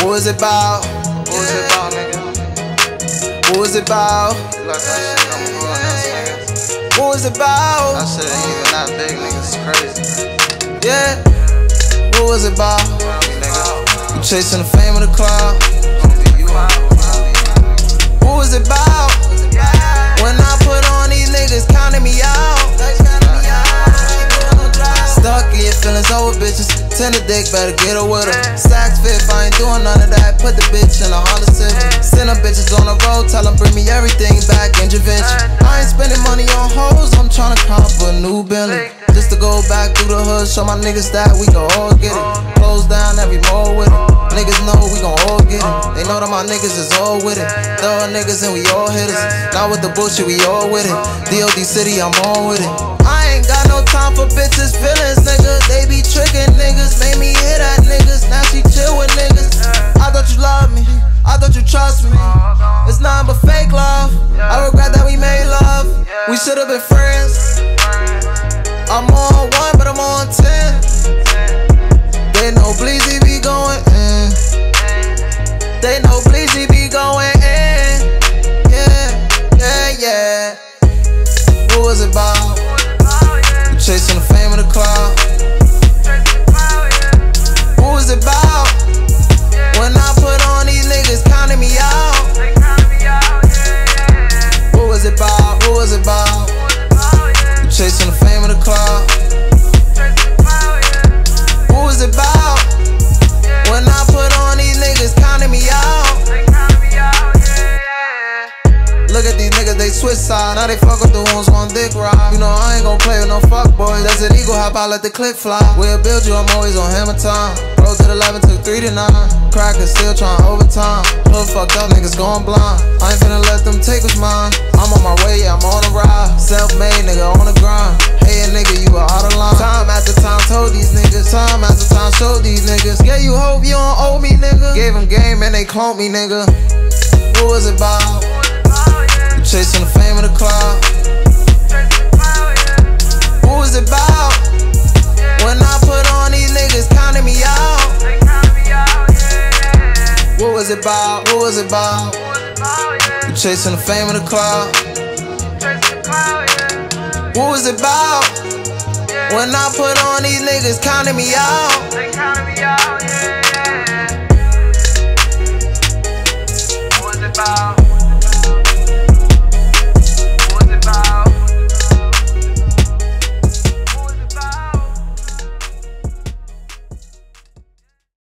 What was it about? What was it about, nigga? What was it about? Like that shit gon' ruin us, nigga. What was it about? I said even not big niggas is crazy. Yeah. What was it about? Nigga. You chasing the fame of the cloud. You out. What was it about? When I put on these niggas counting me out. Stuck in your feelings over bitches. Tender dick, better get her with her. Sacks fit, I ain't doing none of that. Put the bitch in a Honda Civic. Send them bitches on the road, tell them bring me everything back, intervention. I ain't spending money on hoes, I'm tryna cop a new Bentley. Just to go back through the hood, show my niggas that we gon' all get it. Close down every mall with it. Niggas know we gon' all get it. They know that my niggas is all with it. Throw niggas and we all hitters. Not with the bullshit, we all with it. DOD City, I'm on with it. I ain't got no time for bitches' feelings, nigga. They be tricking niggas, made me hit at niggas. Now she chill with niggas. I thought you loved me, I thought you trust me. It's nothing but fake love. I regret that we made love. We should've been friends. I'm on 1, but I'm on 10. They know Bleezy be going in. They know Bleezy be going in. Yeah, yeah, yeah. What was it about? You chasing the fame of the cloud. What was it about? When I put on these niggas counting me out. What was it about? What was it about? You chasing the fame of the cloud. What was it about? When I put on these niggas counting me out. Look at these niggas, they switch side. Now they fuck with the ones on dick ride. You know I ain't gon' play with no fuck boys. Desert Eagle hop out, let the clip fly. We'll build you, I'm always on hammer time. Rose to the 11, took 3 to 9. Crackers still trying overtime. Little fucked up niggas going blind. I ain't finna let them take what's mine. I'm on my way, yeah, I'm on the ride. Self-made nigga on the grind. Hey nigga, you are out of line. Time after time told these niggas. Time after time showed these niggas. Yeah, you hope you don't owe me, nigga. Gave them game and they cloned me, nigga. What was it about? You chasing the fame of the cloud. What was it about? When I put on these niggas counting me out. What was it about? What was it about? You chasing the fame of the cloud. What was it about? When I put on these niggas counting me out.